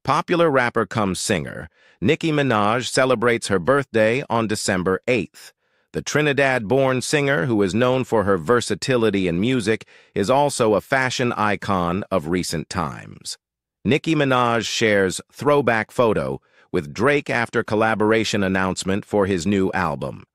Popular rapper cum singer, Nicki Minaj celebrates her birthday on December 8th. The Trinidad-born singer, who is known for her versatility in music, is also a fashion icon of recent times. Nicki Minaj shares Throwback photo with Drake after collaboration announcement for his new album.